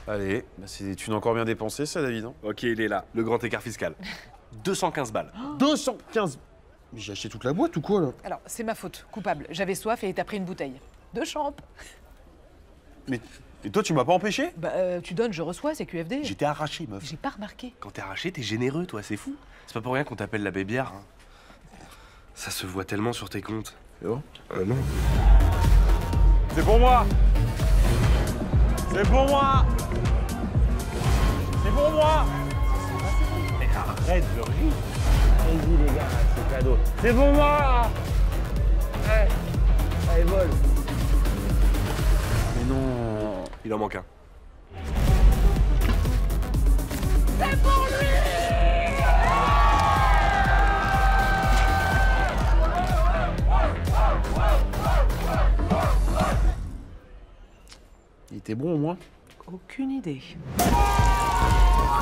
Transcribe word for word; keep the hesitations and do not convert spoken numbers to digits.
Allez, bah c'est des thunes encore bien dépensées, ça, David. Hein. Ok, il est là, le grand écart fiscal. deux cent quinze balles. deux cent quinze. Mais j'ai acheté toute la boîte ou quoi, là? Alors, c'est ma faute, coupable. J'avais soif et t'as pris une bouteille. De champ. Mais et toi, tu m'as pas empêché? Bah, euh, tu donnes, je reçois, c'est Q F D. J'étais arraché, meuf. J'ai pas remarqué. Quand t'es arraché, t'es généreux, toi, c'est fou. C'est pas pour rien qu'on t'appelle la bébière. Hein. Ça se voit tellement sur tes comptes. C'est bon? Euh, non. C'est pour moi! C'est pour moi! C'est pour moi! Mais arrête de rire. Allez-y les gars, c'est cadeau. C'est pour moi. Ouais. Allez, vole. Mais non! Il en manque un. C'est pour lui! Il était bon au moins? Aucune idée.